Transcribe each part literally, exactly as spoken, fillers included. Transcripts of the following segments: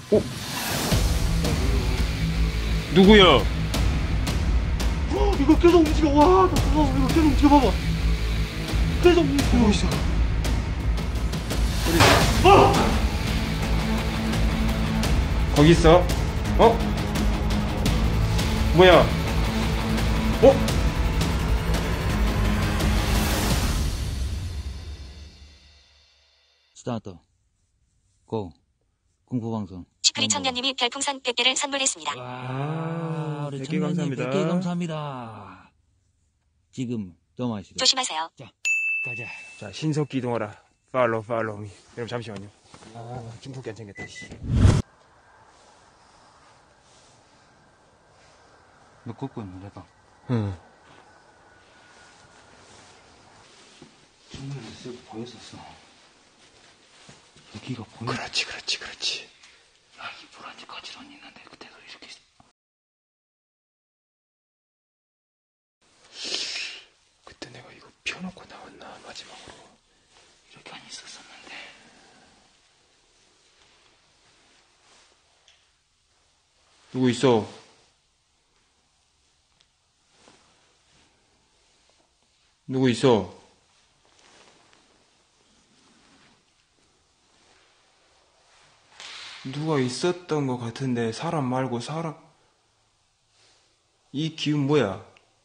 어? 누구야? 어, 이거 계속 움직여. 와, 나 그거 이거 계속 움직여 봐봐. 계속 움직이고 있어. 어? 거기 있어? 어? 뭐야? 어? 스타트. 고. 공포방송. 시크릿 청년님이 별풍선 백 개를 선물했습니다. 와, 우리 백 개 청년님 감사합니다. 백 개 감사합니다. 지금 넘어가시죠. 조심하세요. 자, 가자. 자, 신속기 이동하라. 팔로우 팔로우 미. 여러분 잠시만요. 아, 중국기 안 챙겼다. 씨. 너 걷고 있는 내가. 응. 정면에 쓱 보였었어. 여기가 보여. 그렇지, 그렇지, 그렇지. 야, 이 보라지 거지론 있는데 그때도 이렇게 있어. 그때 내가 이거 펴놓고 나왔나 마지막으로. 이렇게 안 있었었는데. 누구 있어? 누구 있어? 누가 있었던 것 같은데 사람 말고 사람. 이 기운 뭐야?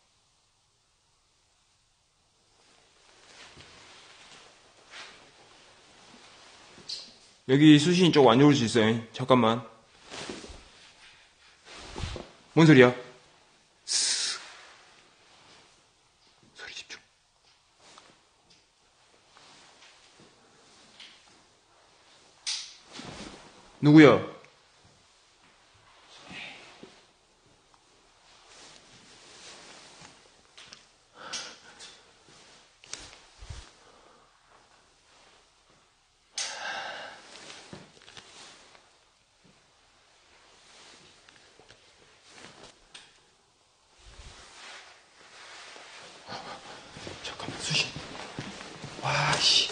여기 수신이 쪽 안 좋을 수 있어요. 잠깐만. 뭔 소리야? 스스. 소리 집중. 누구야? 잠깐만, 수신. 와, 씨.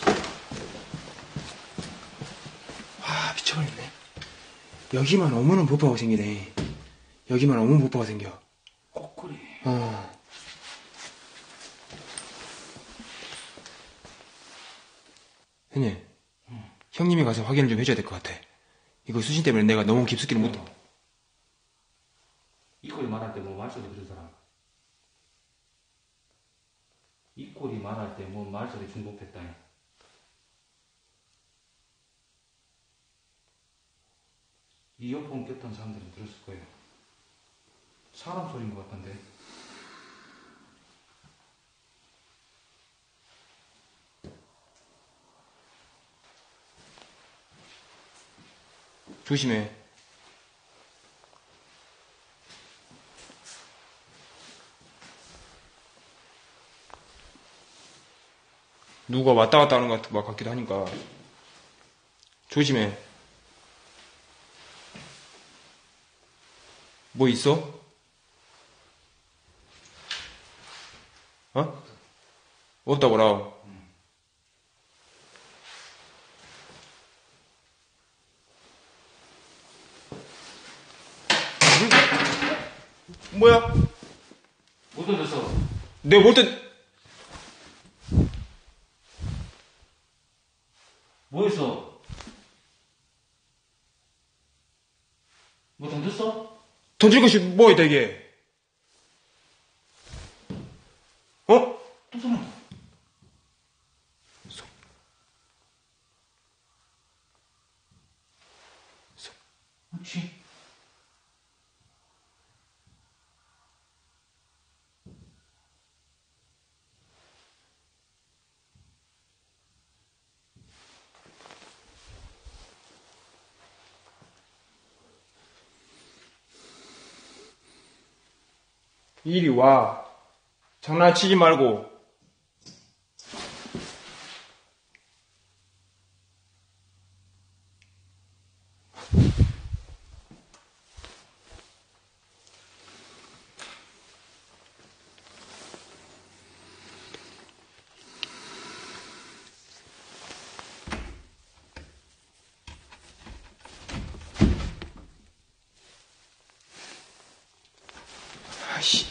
와, 미쳐버렸네. 여기만 오면은 폭파가 생기네. 여기만 오면 폭파가 생겨. 꼭 그래. 어. 형님, 응. 형님이 가서 확인을 좀 해줘야 될 것 같아. 이거 수신 때문에 내가 너무 깊숙이를 못. 이 꼴이 말할 때 뭐 말소리 들은 사람? 이 꼴이 말할 때 뭐 말소리 중복했다. 이어폰 꼈던 사람들은 들었을 거예요. 사람 소리인 것 같던데. 조심해. 누가 왔다 갔다 하는 것 같기도 하니까. 조심해. 뭐 있어? 어? 없다고라. 뭐야? 못 던졌어. 내가 뭘 때, 뭐 했어? 뭐 던졌어? 던질 것이 뭐 있다, 이게? 어? 또 사람. 소, 소. 그렇지. 이리 와. 장난치지 말고. 씨.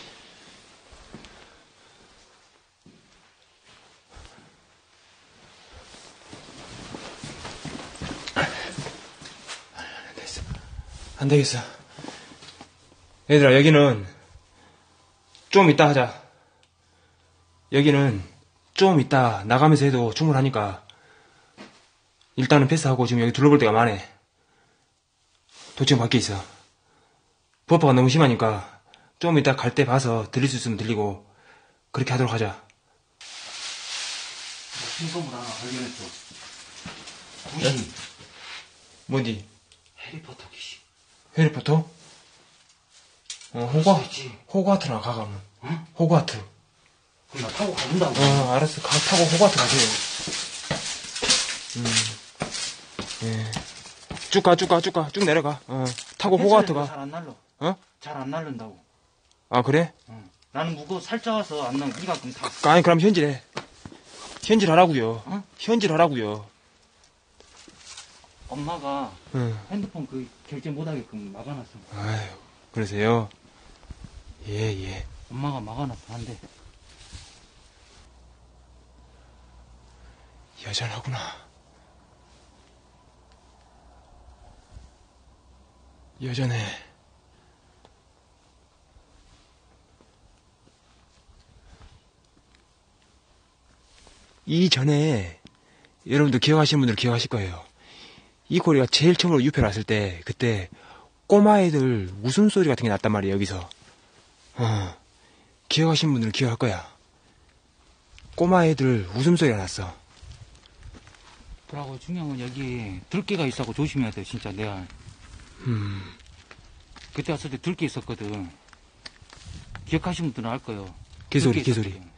안 되겠어. 안 되겠어. 얘들아, 여기는 좀 이따 하자. 여기는 좀 이따 나가면서 해도 충분하니까 일단은 패스하고 지금 여기 둘러볼 데가 많아. 도청 밖에 있어. 버퍼가 너무 심하니까 좀 이따 갈 때 봐서 들릴 수 있으면 들리고 그렇게 하도록 하자. 신선물 하나 발견했어. 네? 귀신. 뭔지? 해리포터 귀신. 해리포터? 어, 호가, 있지. 호가트나 가가면. 응? 호가트. 그럼 나 타고 가본다고. 어, 알았어. 가, 타고 호가트 가세요. 음. 예. 쭉 가, 쭉 가, 쭉 가. 쭉 내려가. 어. 타고 호가트 가. 잘안 날라. 어? 잘 안 날른다고. 아, 그래? 응. 나는 무거워 살짝 와서 안 나고 이만큼 다. 아니, 그럼 현질해. 현질 하라고요. 응? 현질 하라고요. 엄마가 응. 핸드폰 그 결제 못하게끔 막아놨어. 아유, 그러세요? 예, 예. 엄마가 막아놨어. 안 돼. 여전하구나. 여전해. 이전에 여러분들 기억하시는 분들 기억하실 거예요. 이 고리가 제일 처음으로 유표를 왔을 때 그때 꼬마애들 웃음소리 같은 게 났단 말이에요. 여기서. 어, 기억하시는 분들은 기억할 거야. 꼬마애들 웃음소리가 났어. 그러고 중요한 건 여기 들깨가 있어서 조심해야 돼. 진짜 내가 음, 그때 왔을 때 들깨 있었거든. 기억하시는 분들은 알 거예요. 개소리, 들깨 개소리. 있었거든.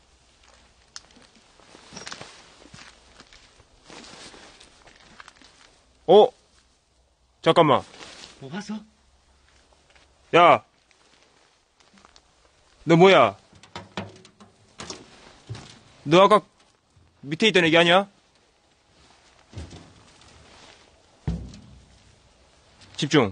어? 잠깐만. 뭐 봤어? 야! 너 뭐야? 너 아까 밑에 있던 애기 아니야? 집중.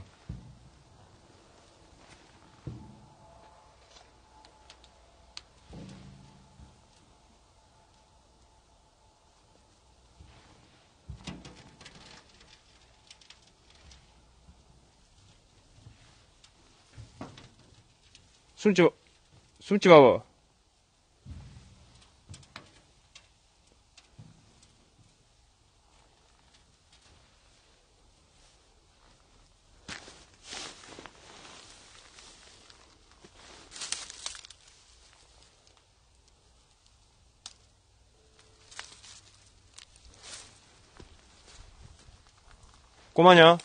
숨지, 숨지 마봐. 꼬마냐?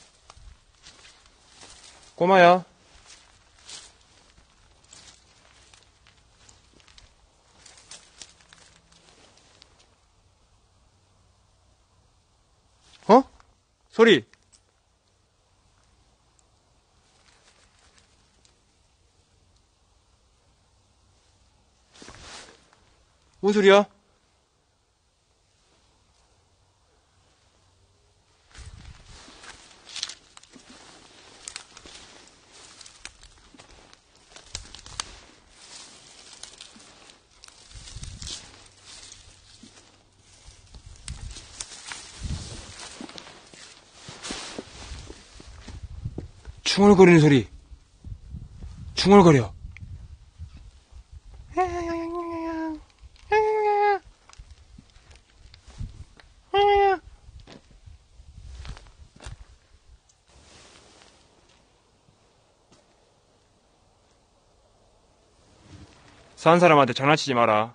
꼬마야? 어? 소리. 뭔 소리야? 충얼거리는 소리. 충얼거려. 사는 사람한테 장난치지 마라.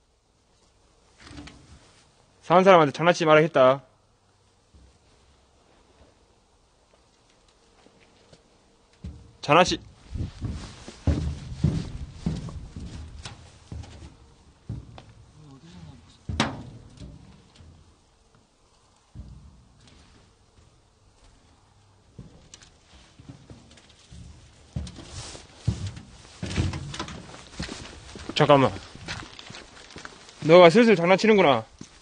사는 사람한테 장난치지 마라 했다. 장난치. 잠깐만. 너가 슬슬 장난치는구나.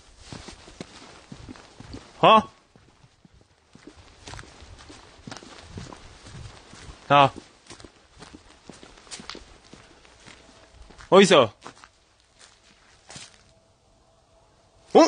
어? 자. 어디서? 어?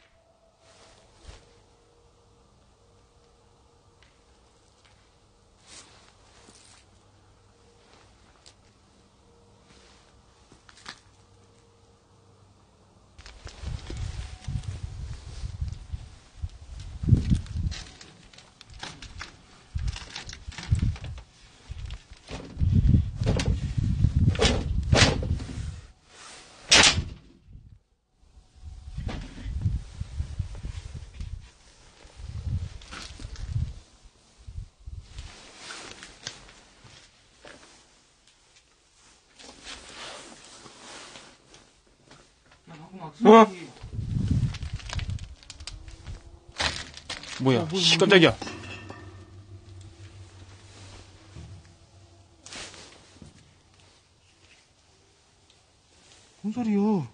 어? 뭐야? 씨, 깜짝이야. 뭔 소리야?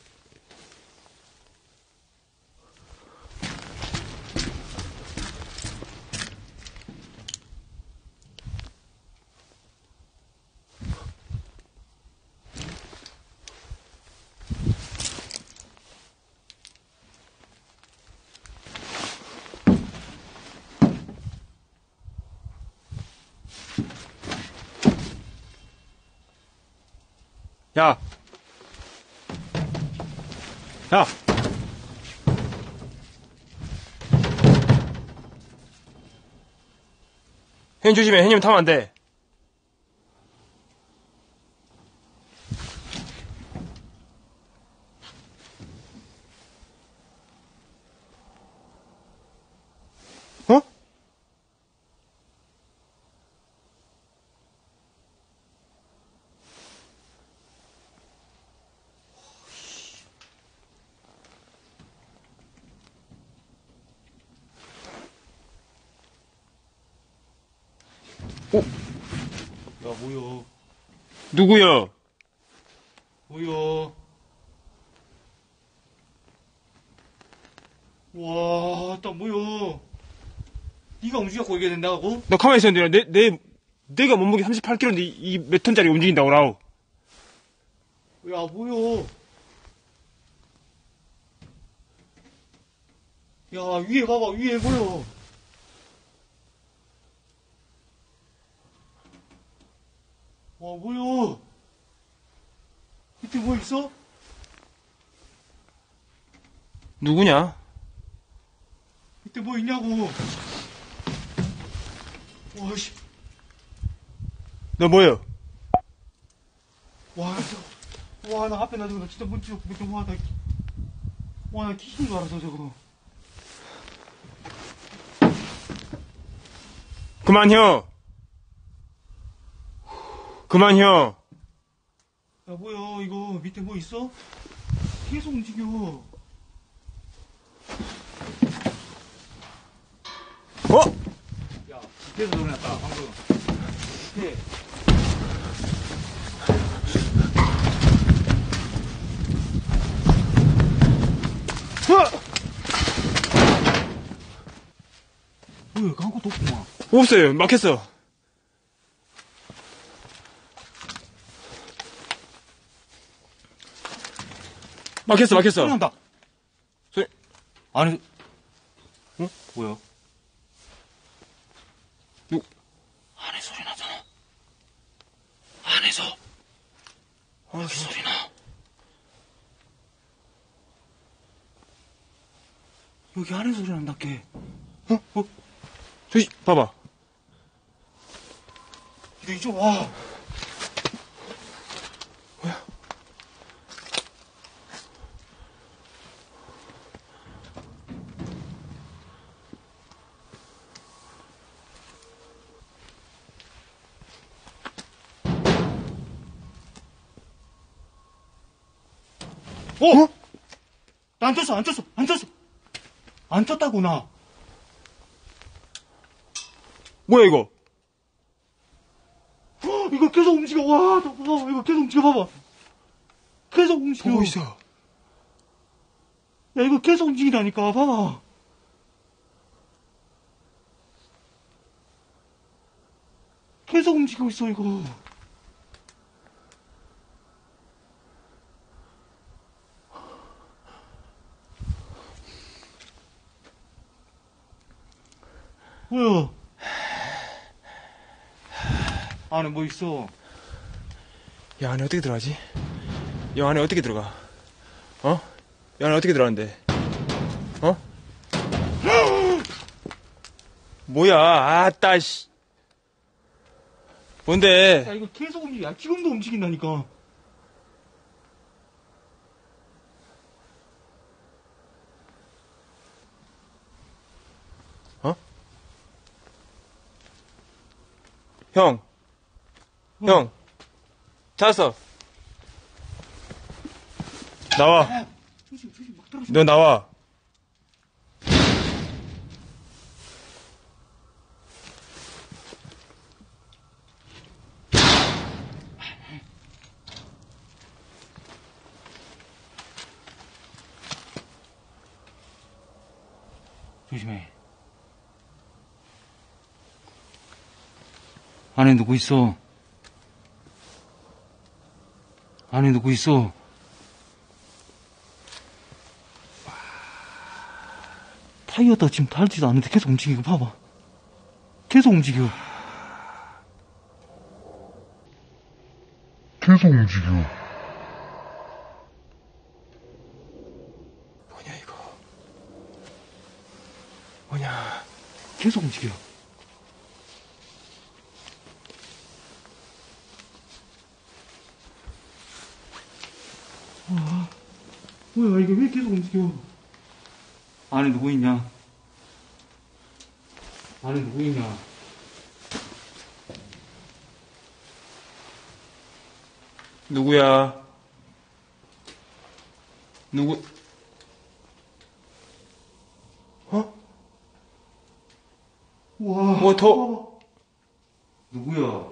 야! 야! 형님 조심해. 형님 타면 안 돼. 어? 야, 뭐야? 누구야? 뭐야? 와, 딱 뭐야? 네가 움직여갖고 이게 된다고? 너 가만히 있었는데, 내, 내, 내가 몸무게 삼십팔 킬로그램인데 이 몇 톤짜리 움직인다고, 라우. 야, 뭐야? 야, 위에 봐봐, 위에 보여. 와, 뭐야? 밑에 뭐 있어? 누구냐? 밑에 뭐 있냐고. 와, 씨. 너 뭐야? 와, 저, 와, 나 앞에 나 저거 나 진짜 문지 없고, 와, 나, 와, 나 귀신인 줄 알았어, 저거. 그만, 형! 그만, 형! 야, 뭐야, 이거, 밑에 뭐 있어? 계속 움직여. 어? 야, 밑에서 소리 났다, 방금. 밑에. 어? 뭐야, 아무것도 없구만. 없어요. 막혔어. 막혔어, 막혔어. 소리 난다. 소리, 아니, 어? 뭐야? 누, 안에 소리 나잖아. 안에서. 여기 소리 나. 여기 안에 소리 난다, 걔. 어? 어? 저기, 봐봐. 너 이쪽 와. 어? 나 안 떴어, 안 떴어, 안 떴어. 안 떴다고, 나. 뭐야, 이거? 어, 이거 계속 움직여. 와, 너 봐봐. 이거 계속 움직여 봐봐. 계속 움직여. 보고 있어. 야, 이거 계속 움직이라니까. 봐봐. 계속 움직이고 있어, 이거. 안에 뭐 있어? 이 안에 어떻게 들어가지? 이 안에 어떻게 들어가? 어? 이 안에 어떻게 들어가는데? 어? 뭐야, 아따, 씨. 뭔데? 야, 이거 계속 움직여. 야, 지금도 움직인다니까. 어? 형. 형. 찾았어. 나와. 조심, 조심, 막 떨어져. 너 나와. 조심해. 안에 누구 있어? 안에 누구 있어? 타이어다 지금 달지도 않는데 계속 움직이고 봐봐. 계속 움직여. 계속 움직여. 뭐냐, 이거. 뭐냐. 계속 움직여. 와, 뭐야, 이게 왜 계속 움직여? 안에 누구 있냐? 안에 누구 있냐? 누구야? 누구? 어? 와, 뭐 더- 누구야?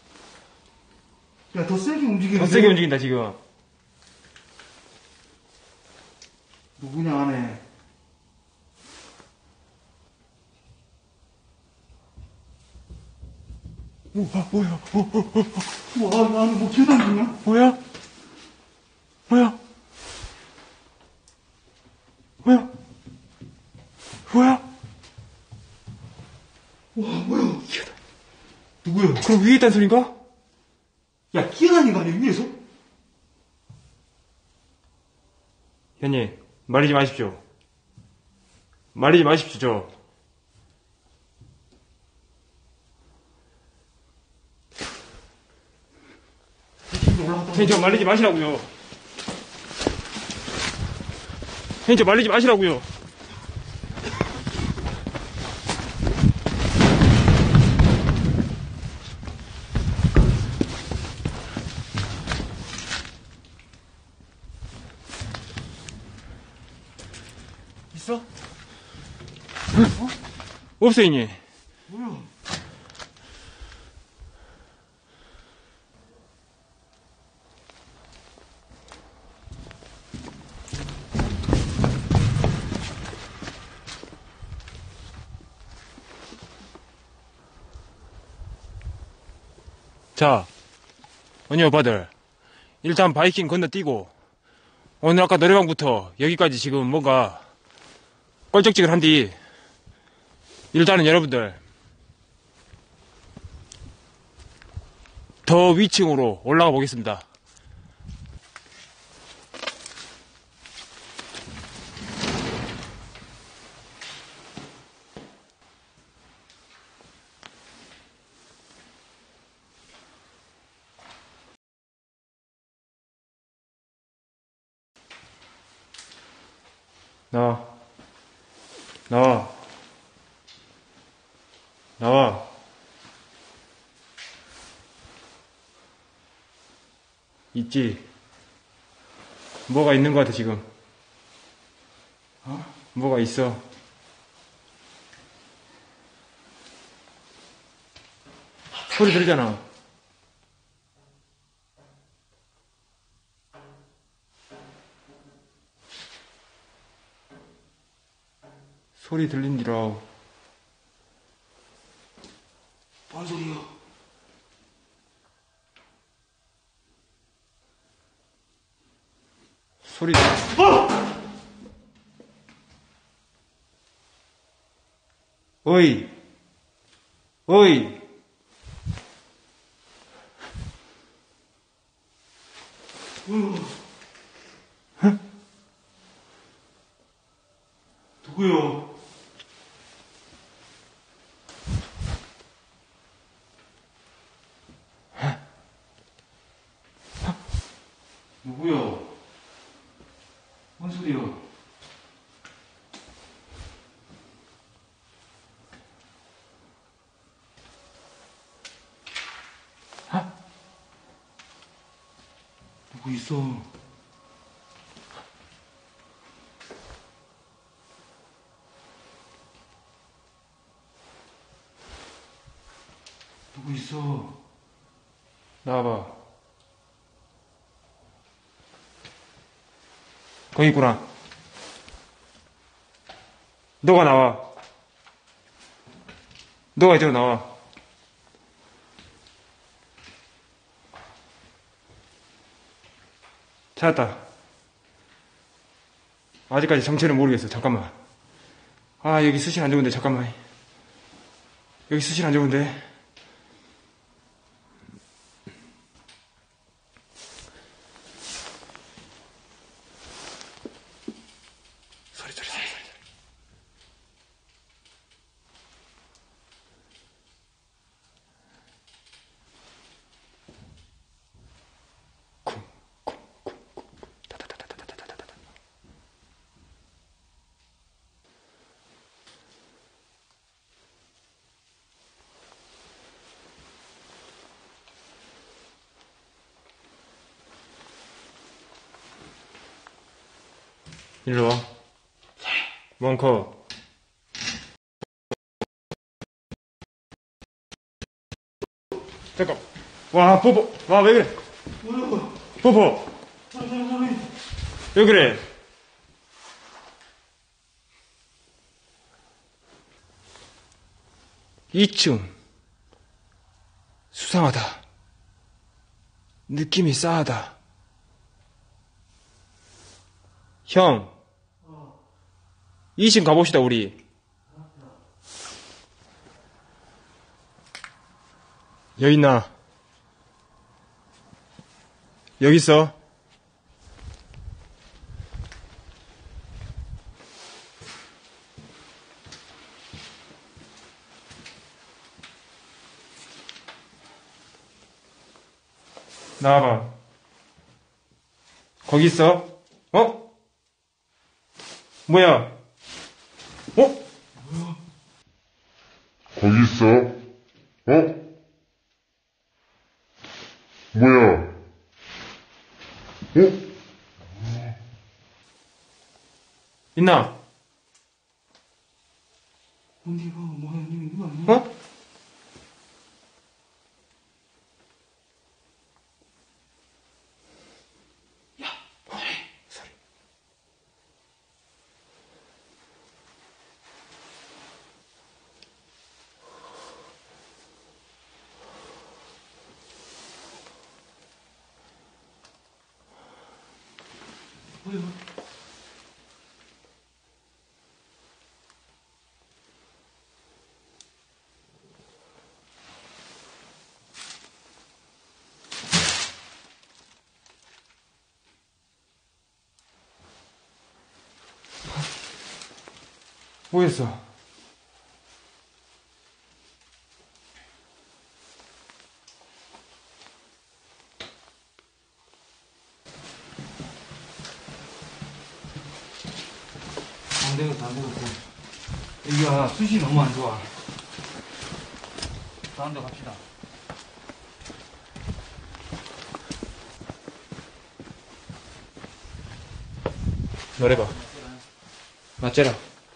야, 더 세게 움직이는데? 더 세게 움직인다, 지금. 누구냐, 안에? 우와, 뭐야, 어, 어, 어, 와, 나는 뭐 계단 중이야? 뭐야? 뭐야? 뭐야? 뭐야? 와, 뭐야? 누구야? 그럼 위에 있다는 소린가? 야, 기어다니는 거 아니야, 위에서? 현님, 말리지 마십시오. 말리지 마십시오, 저. 현님, 저 말리지 마시라고요. 현님, 저 말리지 마시라고요. 있어? 어? 없어, 형님. 뭐야? 자, 언니 오빠들. 일단 바이킹 건너뛰고, 오늘 아까 노래방부터 여기까지 지금 뭔가 껄쩍지근한디, 일단은 여러분들, 더 위층으로 올라가 보겠습니다. 나와. 나와. 나와. 있지? 뭐가 있는 것 같아, 지금. 어? 뭐가 있어. 소리 들리잖아. 소리 들린디라. 뭔 소리야? 소리. 어이. 어이. 어? 누구요? 누구요? 뭔 소리요? 누구 있어? 누구 있어? 나와봐. 거기 있구나. 너가 나와. 너가 이대로 나와. 찾았다. 아직까지 정체를 모르겠어. 잠깐만. 아, 여기 수신 안 좋은데, 잠깐만. 여기 수신 안 좋은데. 소리, 소리, 소리, 소리. 쿵, 쿵, 쿵, 쿵, 다다다다다다다다다. 일로 와. 멍커. 잠깐. 와, 뽀뽀. 와, 왜 그래? 뭐야? 뽀뽀. 소리, 소리, 소리. 왜 그래? 이 층. 수상하다. 느낌이 싸하다. 형. 이 층 가봅시다, 우리. 여기 있나? 여기 있어. 나와봐. 거기 있어. 어? 뭐야? 어? 거기 있어? 어? 뭐야? 어? 있나? 언니가 뭐 하는 이거 아니야? 어? 뭐야? 뭐였어? 안 되겠다, 안 되겠다. 여기가 숱이 너무 안 좋아. 다른 데 갑시다. 너래봐. 맞째라.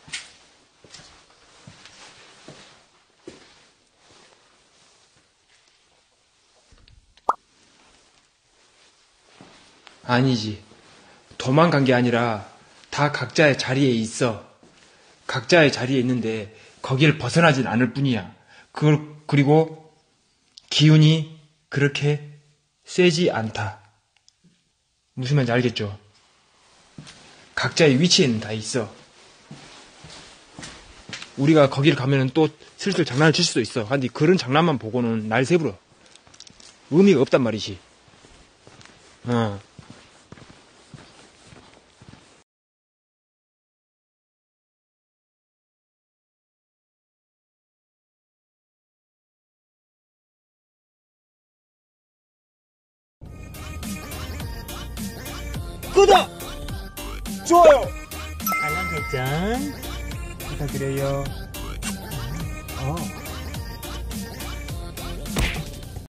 아니지. 도망간 게 아니라 다 각자의 자리에 있어. 각자의 자리에 있는데 거길 벗어나진 않을 뿐이야. 그걸 그리고 기운이 그렇게 세지 않다. 무슨 말인지 알겠죠? 각자의 위치에는 다 있어. 우리가 거기를 가면은 또 슬슬 장난을 칠 수도 있어. 근데 그런 장난만 보고는 날 새불어. 의미가 없단 말이지. 어. 구독! 좋아요! 알람 설정 부탁드려요. 어.